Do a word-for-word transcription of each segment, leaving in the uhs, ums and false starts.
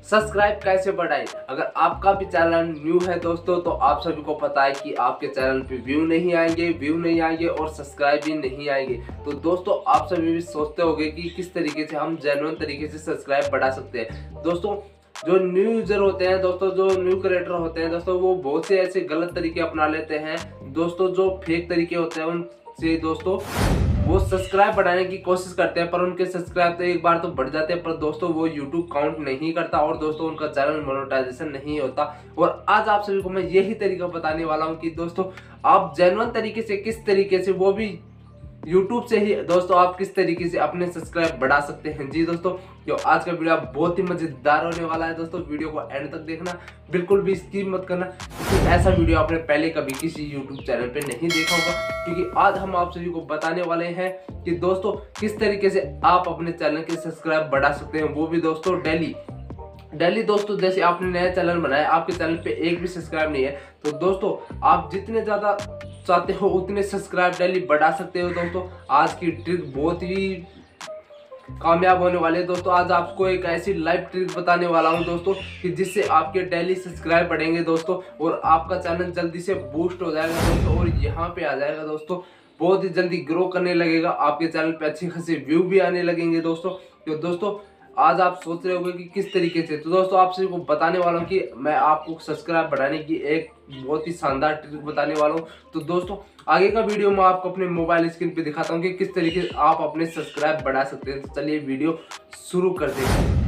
Subscribe कैसे बढ़ाएं। अगर आपका भी चैनल न्यू है दोस्तों तो आप सभी को पता है कि आपके चैनल पे व्यू नहीं आएंगे व्यू नहीं आएंगे और सब्सक्राइब भी नहीं आएंगे। तो दोस्तों आप सभी भी सोचते होंगे कि किस तरीके से हम जेन्युइन तरीके से सब्सक्राइब बढ़ा सकते हैं। दोस्तों जो न्यू यूजर होते हैं दोस्तों, जो न्यू क्रिएटर होते हैं दोस्तों, वो बहुत से ऐसे गलत तरीके अपना लेते हैं दोस्तों। जो फेक तरीके होते हैं उनसे दोस्तों वो सब्सक्राइब बढ़ाने की कोशिश करते हैं, पर उनके सब्सक्राइब तो एक बार तो बढ़ जाते हैं, पर दोस्तों वो यूट्यूब काउंट नहीं करता और दोस्तों उनका चैनल मोनेटाइजेशन नहीं होता। और आज आप सभी को मैं यही तरीका बताने वाला हूं कि दोस्तों आप जेन्युइन तरीके से, किस तरीके से, वो भी यूट्यूब से ही दोस्तों आप किस तरीके से अपने सब्सक्राइब बढ़ा सकते हैं। जी दोस्तों, जो आज का वीडियो बहुत ही मजेदार होने वाला है दोस्तों, वीडियो को एंड तक देखना, बिल्कुल भी स्किप मत करना, क्योंकि ऐसा वीडियो आपने पहले कभी किसी यूट्यूब चैनल पे नहीं देखा होगा। क्योंकि आज हम आप सभी को बताने वाले हैं कि दोस्तों किस तरीके से आप अपने चैनल के सब्सक्राइब बढ़ा सकते हैं, वो भी दोस्तों डेली डेली दोस्तों। जैसे आपने नया चैनल बनाया, आपके चैनल पे एक भी सब्सक्राइब नहीं है, तो दोस्तों आप जितने ज्यादा चाहते हो उतने सब्सक्राइब डेली बढ़ा सकते हो। दोस्तों आज की ट्रिक बहुत ही कामयाब होने वाली है दोस्तों। आज आपको एक ऐसी लाइव ट्रिक बताने वाला हूं दोस्तों कि जिससे आपके डेली सब्सक्राइब बढ़ेंगे दोस्तों और आपका चैनल जल्दी से बूस्ट हो जाएगा दोस्तों और यहाँ पे आ जाएगा दोस्तों, बहुत ही जल्दी ग्रो करने लगेगा। आपके चैनल पे अच्छे खासे व्यू भी आने लगेंगे दोस्तों। तो दोस्तों आज आप सोच रहे होंगे कि किस तरीके से, तो दोस्तों आप सभी को बताने वाला हूँ कि मैं आपको सब्सक्राइब बढ़ाने की एक बहुत ही शानदार ट्रिक बताने वाला हूँ। तो दोस्तों आगे का वीडियो मैं आपको अपने मोबाइल स्क्रीन पे दिखाता हूँ कि किस तरीके से आप अपने सब्सक्राइब बढ़ा सकते हैं। तो चलिए वीडियो शुरू करते हैं।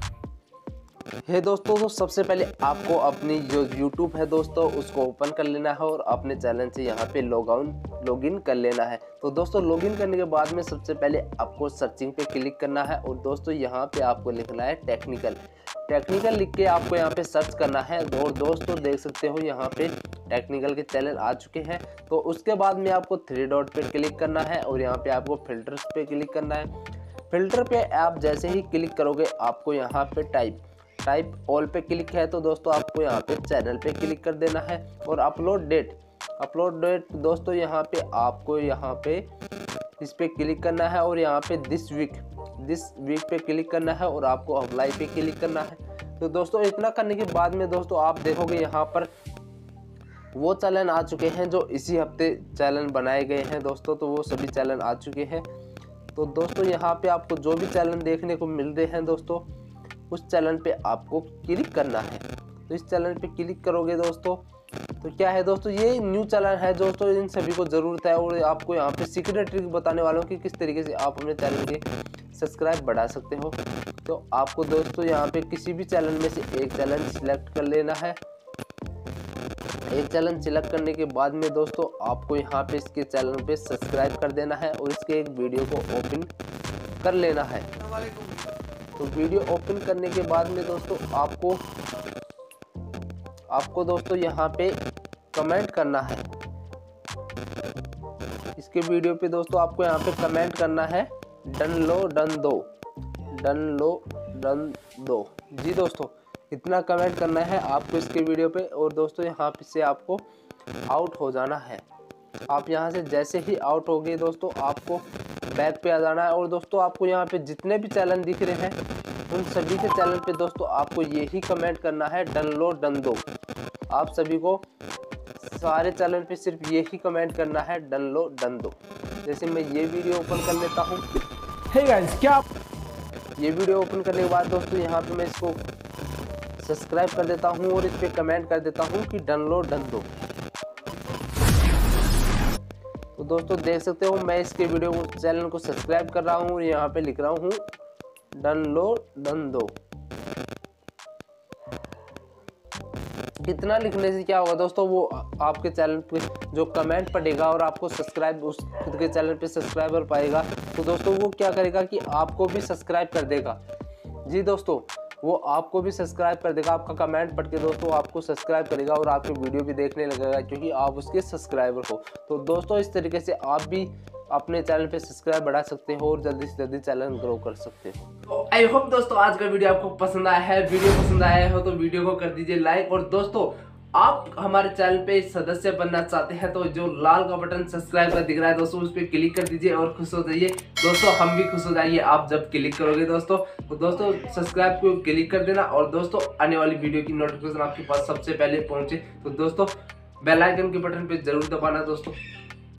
है दोस्तों, तो सबसे पहले आपको अपनी जो यूट्यूब है दोस्तों उसको ओपन कर लेना है और अपने चैनल से यहाँ पे लॉग आउट लॉगिन कर लेना है। तो दोस्तों लॉगिन करने के बाद में सबसे पहले आपको सर्चिंग पे क्लिक करना है और दोस्तों यहाँ पे आपको लिखना है टेक्निकल टेक्निकल लिख के आपको यहाँ पे सर्च करना है। और दोस्तों देख सकते हो यहाँ पे टेक्निकल के चैनल आ चुके हैं। तो उसके बाद में आपको थ्री डॉट पे क्लिक करना है और यहाँ पे आपको फिल्टर्स पे क्लिक करना है। फिल्टर पे आप जैसे ही क्लिक करोगे आपको यहाँ पे टाइप टाइप ऑल पे क्लिक है, तो दोस्तों आपको यहाँ पे चैनल पे क्लिक कर देना है। और अपलोड डेट अपलोड डेट दोस्तों यहाँ पे आपको यहाँ पे इस पे क्लिक करना है और यहाँ पे दिस वीक दिस वीक पे क्लिक करना है और आपको अप्लाई पे क्लिक करना है। तो दोस्तों इतना करने के बाद में दोस्तों आप देखोगे यहाँ पर वो चैनल आ चुके हैं जो इसी हफ्ते चैनल बनाए गए हैं दोस्तों। तो वो सभी चैनल आ चुके हैं। तो दोस्तों यहाँ पे आपको जो भी चैनल देखने को मिल रहे हैं दोस्तों उस चैनल पे आपको क्लिक करना है। तो इस चैनल पे क्लिक करोगे दोस्तों तो क्या है दोस्तों, ये न्यू चैनल है दोस्तों, इन सभी को ज़रूरत है। और आपको यहाँ पे सीक्रेट ट्रिक बताने वाला हूँ कि किस तरीके से आप अपने चैनल के सब्सक्राइब बढ़ा सकते हो। तो आपको दोस्तों यहाँ पे किसी भी चैनल में से एक चैनल सिलेक्ट कर लेना है। एक चैनल सिलेक्ट करने के बाद में दोस्तों आपको यहाँ पे इसके चैनल पे सब्सक्राइब कर देना है और इसके एक वीडियो को ओपन कर लेना है। तो वीडियो ओपन करने के बाद में दोस्तों आपको आपको दोस्तों यहाँ पे कमेंट करना है। इसके वीडियो पे दोस्तों आपको यहाँ पे कमेंट करना है, डन लो डन दो डन लो डन दो। जी दोस्तों इतना कमेंट करना है आपको इसके वीडियो पे। और दोस्तों यहाँ पे से आपको आउट हो जाना है। आप यहाँ से जैसे ही आउट हो गए दोस्तों आपको बैक पे आ जाना है। और दोस्तों आपको यहाँ पे जितने भी चैनल दिख रहे हैं उन सभी के चैनल पे दोस्तों आपको यही कमेंट करना है, डन लो डन दो। आप सभी को सारे चैनल पे सिर्फ यही कमेंट करना है, डन लो डन दो। जैसे मैं ये वीडियो ओपन कर लेता हूँ। हे गाइस, क्या ये वीडियो ओपन करने के बाद दोस्तों यहाँ पे मैं इसको सब्सक्राइब कर देता हूँ और इस पे कमेंट कर देता हूँ कि डन लो डन दो। तो दोस्तों देख सकते हो मैं इसके वीडियो को चैनल को सब्सक्राइब कर रहा हूँ और यहाँ पे लिख रहा हूँ डन लो डन दो। इतना लिखने से क्या होगा दोस्तों, वो आपके चैनल पे जो कमेंट पड़ेगा और आपको सब्सक्राइब उस खुद के चैनल पे सब्सक्राइबर पाएगा, तो दोस्तों वो क्या करेगा कि आपको भी सब्सक्राइब कर देगा। जी दोस्तों वो आपको भी सब्सक्राइब कर देगा। आपका कमेंट पढ़ के दोस्तों आपको सब्सक्राइब करेगा और आपके वीडियो भी देखने लगेगा क्योंकि आप उसके सब्सक्राइबर हो। तो दोस्तों इस तरीके से आप भी अपने चैनल पे सब्सक्राइब बढ़ा सकते हो और जल्दी से जल्दी चैनल ग्रो कर सकते हो। तो आई होप दोस्तों आज का वीडियो आपको पसंद आया है। वीडियो पसंद आया हो तो वीडियो को कर दीजिए लाइक। और दोस्तों आप हमारे चैनल पे सदस्य बनना चाहते हैं तो जो लाल का बटन सब्सक्राइब का दिख रहा है दोस्तों, उस पर क्लिक कर दीजिए और खुश हो जाइए दोस्तों। हम भी खुश हो जाइए आप जब क्लिक करोगे दोस्तों। तो दोस्तों सब्सक्राइब को क्लिक कर देना और दोस्तों आने वाली वीडियो की नोटिफिकेशन आपके पास सबसे पहले पहुंचे तो दोस्तों बेल आइकन के बटन पे जरूर दबाना दोस्तों।